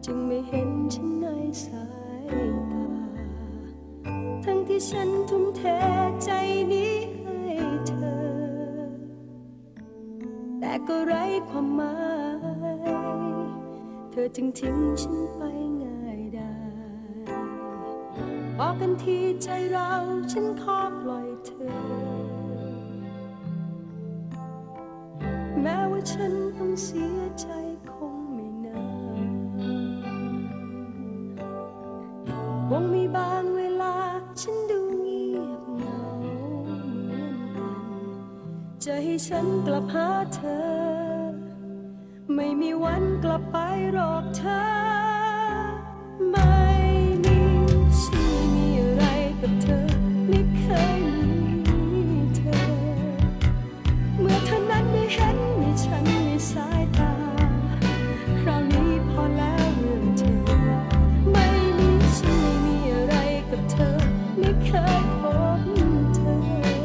จึงไม่เห็นฉันในสายตาทั้งที่ฉันทุ่มเทใจนี้ให้เธอแต่ก็ไร้ความหมายเธอจึงทิ้งฉันไปง่ายได้บอกกันทีใจเราฉันขอปล่อยเธอแม้ว่าฉันต้องเสียใจคงไม่นานคงมีบางเวลาฉันดูเงียบเหงาเหมือนกันจะให้ฉันกลับหาเธอไม่มีวันกลับไปหรอกเธอไม่มีฉันไม่มีอะไรกับเธอไม่เคยมีเธอเมื่อเธอนั้นไม่เห็นมีฉันในสายตาคราวนี้พอแล้วเรื่องเธอไม่มีฉันไม่มีอะไรกับเธอไม่เคยพบเธอ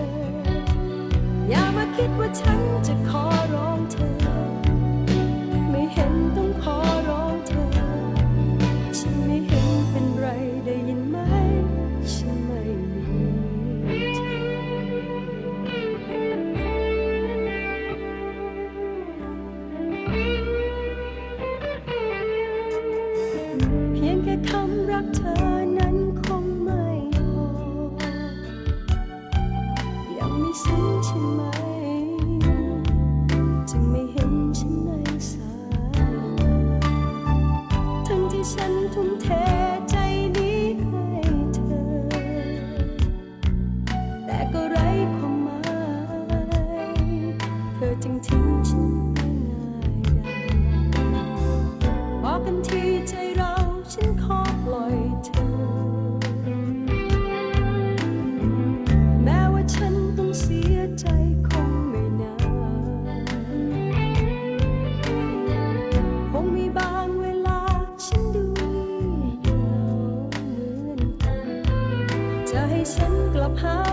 อย่ามาคิดว่าฉันจะขอร้องเธอไม่เห็นต้องขอร้องเธอฉันไม่เห็นเป็นไรได้ยินไหมฉันไม่มีเธอเพียงแค่คำรักเธอนั้นคงไม่พอยังไม่สิ้นใช่ไหมจึงไม่เห็นฉันในสายตาทั้งที่ฉันทุ่มเทใจนี้ให้เธอแต่ก็ไร้ความหมายเธอจึงทิ้งฉันไปง่ายได้บอกกันทีใจเราฉันขอปล่อยเธอแม้ว่าฉันต้องเสียใจคงไม่นานคงมีบางเวลาฉันดูเงียบเหงาเหมือนกันจะให้ฉันกลับหา